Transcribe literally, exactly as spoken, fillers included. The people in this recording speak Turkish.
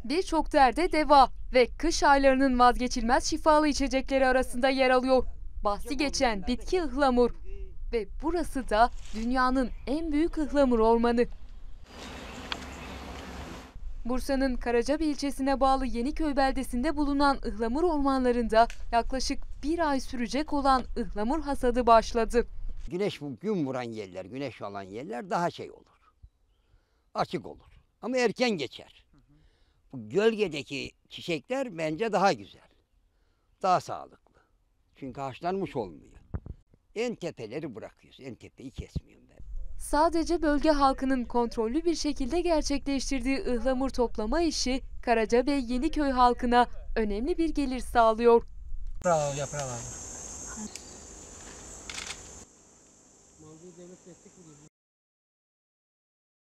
Birçok derde deva ve kış aylarının vazgeçilmez şifalı içecekleri arasında yer alıyor. Bahsi geçen bitki ıhlamur ve burası da dünyanın en büyük ıhlamur ormanı. Bursa'nın Karacabey ilçesine bağlı Yeniköy beldesinde bulunan ıhlamur ormanlarında yaklaşık bir ay sürecek olan ıhlamur hasadı başladı. Güneş gün vuran yerler, güneş alan yerler daha şey olur. Açık olur. Ama erken geçer. Bu gölgedeki çiçekler bence daha güzel. Daha sağlıklı. Çünkü haşlanmış olmuyor. En tepeleri bırakıyoruz. En tepeyi kesmiyorum ben. Sadece bölge halkının kontrollü bir şekilde gerçekleştirdiği ıhlamur toplama işi Karacabey Yeniköy halkına önemli bir gelir sağlıyor. Bravo, yaprağı var.